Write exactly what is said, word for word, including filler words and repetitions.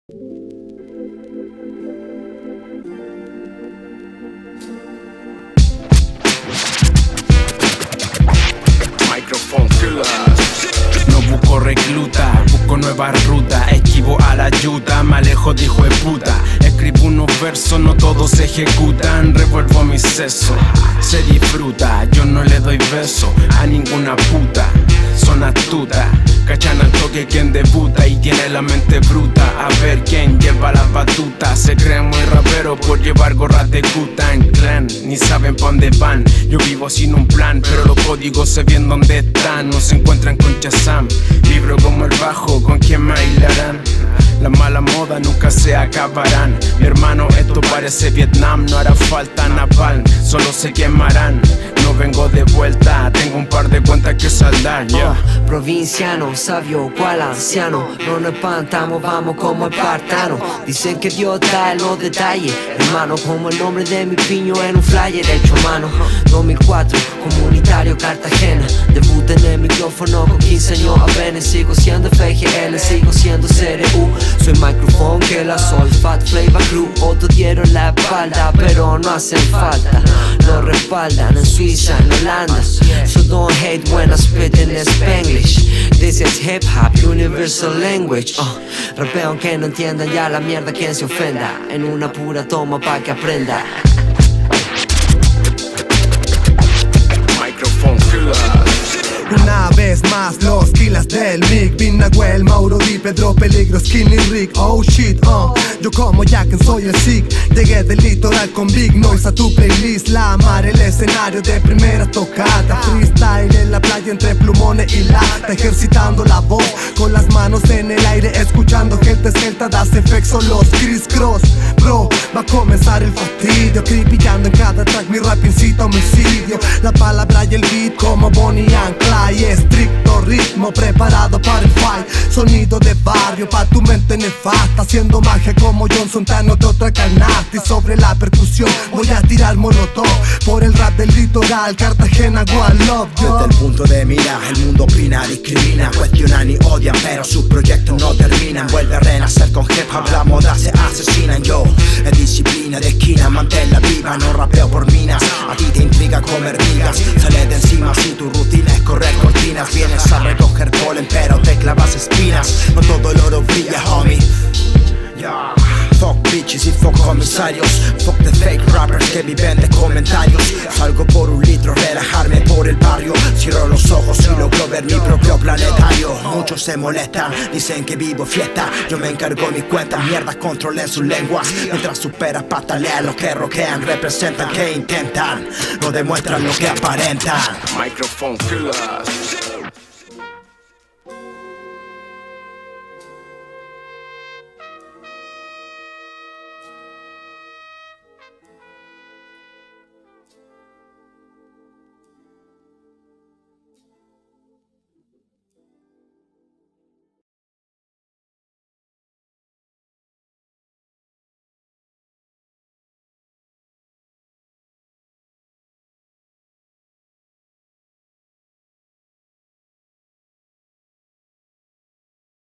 Microphone Killaz. No busco recluta, busco nuevas rutas. Esquivo a la ayuda, me alejo de hijo de puta. Escribo unos versos, no todos se ejecutan. Revuelvo mi seso, se disfruta. Yo no le doy beso a ninguna puta. Son astutas, cachan al toque quien debuta y tiene la mente bruta. A ver quién lleva la batuta. Se creen muy raperos por llevar gorras de Wu-Tang Clan. Ni saben pa' dónde van, yo vivo sin un plan. Pero los códigos se ven dónde están. No se encuentran con Shazam. Vibro como el bajo, con quien me bailarán. La mala moda nunca se acabarán. Mi hermano, esto parece Vietnam. No hará falta napalm, solo se quemarán. No vengo de vuelta, tengo un par de cuentas que saldar, yeah. Oh, provinciano, sabio, cual anciano. No nos espantamos, vamos como espartano. Dicen que Dios da los detalles, hermano, como el nombre de mi piño en un flyer hecho a mano. Dos mil cuatro, comunitario Cartagena. Debut en el micrófono con quince años apenas. Sigo siendo F G L, sigo siendo C R U. Soy Microphone Killaz, soy Fat Flavor Crew. Otros dieron la espalda, pero no hacen falta. Nos respaldan en Suiza, en Holanda. So don't hate when I spit in Spanglish. This is hip hop, universal language. uh, Rapeo aunque no entiendan ya la mierda quien se ofenda. En una pura toma pa' que aprenda. Microphone Killaz. Una vez más los Killaz del mic. Vin Nahuel, Mauro Di, Pedro Peligro, Skinny Rick. Oh shit, uh yo como Jacken soy el Sig. Llegué del litoral con Big Noise a tu playlist. La mar, el escenario de primera tocata. Freestyle en la playa entre plumones y lata. Ejercitando la voz con las manos en el aire. Escuchando gente celta, das efecto los criss cross. Bro, va a comenzar el fastidio. Cripillando en cada track, mi rap incita homicidio. La palabra y el beat como Bonnie and Clyde. Estricto ritmo preparado para el fight. Sonido de barrio pa' tu mente nefasta. Haciendo magia como Johnson Tano de otra canasta. Y sobre la percusión voy a tirar molotov. Por el rap del litoral, Cartagena, one love, yo. Desde el punto de mira, el mundo opina, discrimina. Cuestionan y odian, pero sus proyectos no terminan. Vuelve a renacer con hip hop, la moda se asesinan. Yo, es disciplina de esquina, manténla viva. No rapeo por minas, a ti te intriga comer migas. Sale de encima si tu rutina es correr cortinas. Vienes a recoger polen, pero te clavas espinas. No todo el oro brilla, homie. Yeah. Fuck bitches y fuck comisarios. Fuck the fake rappers que viven de comentarios. Salgo por un litro, relajarme por el barrio. Cierro los ojos y logro ver mi propio planetario. Muchos se molestan, dicen que vivo fiesta. Yo me encargo mi cuenta, mierda, controlen sus lenguas. Mientras superas, patalean los que rockean. Representan que intentan, no demuestran lo que aparentan. Microphone Killaz.